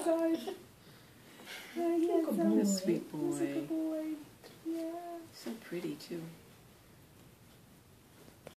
side. Good boy. A sweet boy. He's a good boy. Yeah. So pretty too.